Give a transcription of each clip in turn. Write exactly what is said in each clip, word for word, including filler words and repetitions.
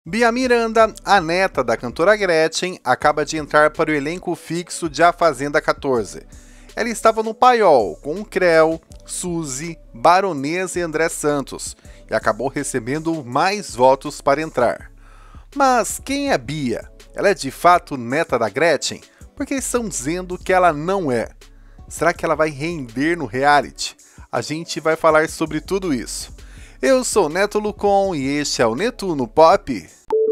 Bia Miranda, a neta da cantora Gretchen, acaba de entrar para o elenco fixo de A Fazenda quatorze. Ela estava no paiol com Creu, Suzy, Baronesa e André Santos e acabou recebendo mais votos para entrar. Mas quem é Bia? Ela é de fato neta da Gretchen? Porque estão dizendo que ela não é. Será que ela vai render no reality? A gente vai falar sobre tudo isso. Eu sou Neto Lucon e este é o Netuno Pop.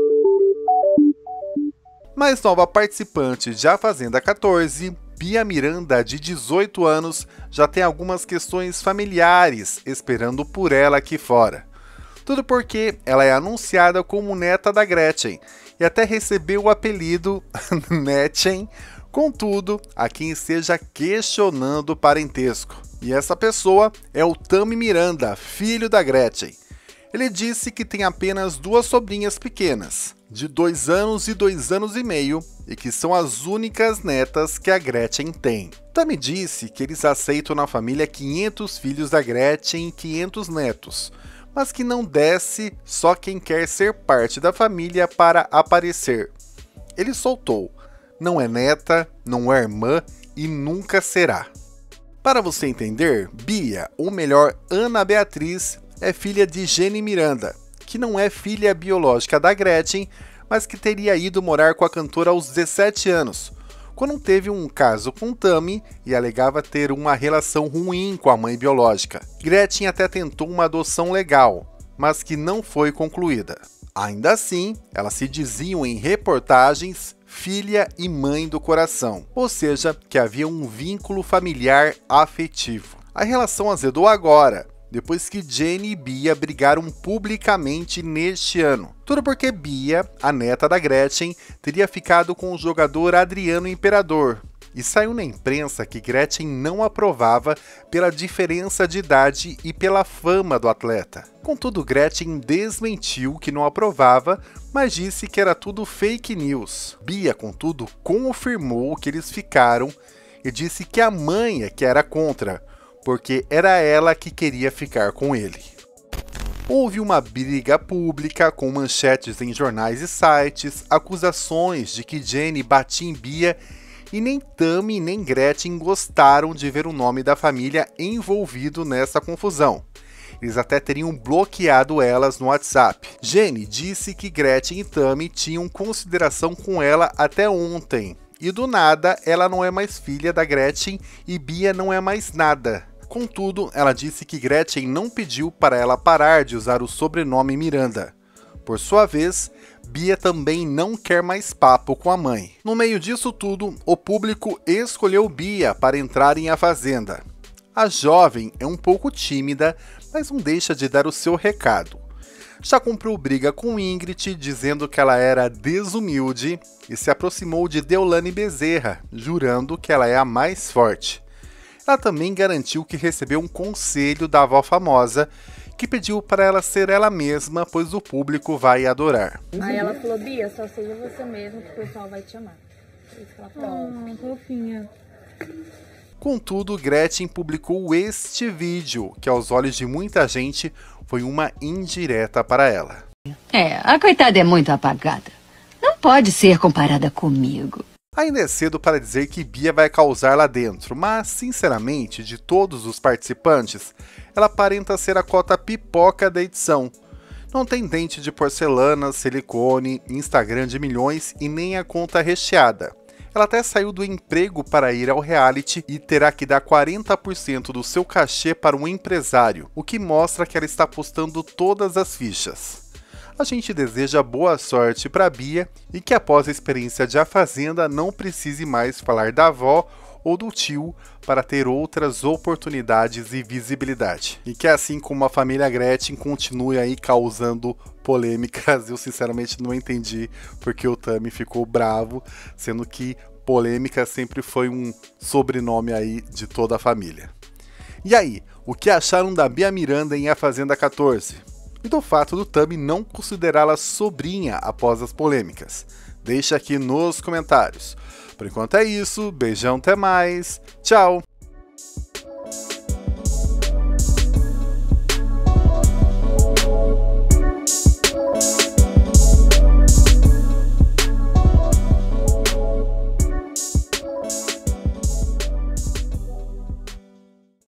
Mais nova participante de A Fazenda quatorze, Bia Miranda, de dezoito anos, já tem algumas questões familiares esperando por ela aqui fora. Tudo porque ela é anunciada como neta da Gretchen e até recebeu o apelido Netchen. Contudo, há quem esteja questionando o parentesco. E essa pessoa é o Tami Miranda, filho da Gretchen. Ele disse que tem apenas duas sobrinhas pequenas, de dois anos e dois anos e meio, e que são as únicas netas que a Gretchen tem. Tami disse que eles aceitam na família quinhentos filhos da Gretchen e quinhentos netos, mas que não desce só quem quer ser parte da família para aparecer. Ele soltou: não é neta, não é irmã e nunca será. Para você entender, Bia, ou melhor, Ana Beatriz, é filha de Jenny Miranda, que não é filha biológica da Gretchen, mas que teria ido morar com a cantora aos dezessete anos, quando teve um caso com Tami e alegava ter uma relação ruim com a mãe biológica. Gretchen até tentou uma adoção legal, mas que não foi concluída. Ainda assim, elas se diziam em reportagens filha e mãe do coração, ou seja, que havia um vínculo familiar afetivo. A relação azedou agora, depois que Jenny e Bia brigaram publicamente neste ano. Tudo porque Bia, a neta da Gretchen, teria ficado com o jogador Adriano Imperador. E saiu na imprensa que Gretchen não aprovava pela diferença de idade e pela fama do atleta. Contudo, Gretchen desmentiu que não aprovava, mas disse que era tudo fake news. Bia, contudo, confirmou que eles ficaram e disse que a mãe é que era contra, porque era ela que queria ficar com ele. Houve uma briga pública com manchetes em jornais e sites, acusações de que Jenny batia em Bia, e nem Tami nem Gretchen gostaram de ver o nome da família envolvido nessa confusão. Eles até teriam bloqueado elas no WhatsApp. Jenny disse que Gretchen e Tami tinham consideração com ela até ontem, e do nada ela não é mais filha da Gretchen e Bia não é mais nada. Contudo, ela disse que Gretchen não pediu para ela parar de usar o sobrenome Miranda. Por sua vez, Bia também não quer mais papo com a mãe. No meio disso tudo, o público escolheu Bia para entrar em A Fazenda. A jovem é um pouco tímida, mas não deixa de dar o seu recado. Já comprou briga com Ingrid, dizendo que ela era desumilde, e se aproximou de Deolane Bezerra, jurando que ela é a mais forte. Ela também garantiu que recebeu um conselho da avó famosa, que pediu para ela ser ela mesma, pois o público vai adorar. Aí ela falou: Bia, só seja você mesma que o pessoal vai te amar. É isso que ela falou. Oh, fofinha. Contudo, Gretchen publicou este vídeo, que aos olhos de muita gente foi uma indireta para ela. É, a coitada é muito apagada. Não pode ser comparada comigo. Ainda é cedo para dizer que Bia vai causar lá dentro, mas, sinceramente, de todos os participantes, ela aparenta ser a cota pipoca da edição. Não tem dente de porcelana, silicone, Instagram de milhões e nem a conta recheada. Ela até saiu do emprego para ir ao reality e terá que dar quarenta por cento do seu cachê para um empresário, o que mostra que ela está apostando todas as fichas. A gente deseja boa sorte para Bia e que após a experiência de A Fazenda não precise mais falar da avó ou do tio para ter outras oportunidades e visibilidade. E que assim como a família Gretchen continue aí causando polêmicas. Eu sinceramente não entendi porque o Tami ficou bravo, sendo que polêmica sempre foi um sobrenome aí de toda a família. E aí, o que acharam da Bia Miranda em A Fazenda quatorze? E do fato do Tami não considerá-la sobrinha após as polêmicas? Deixa aqui nos comentários. Por enquanto é isso, beijão, até mais, tchau!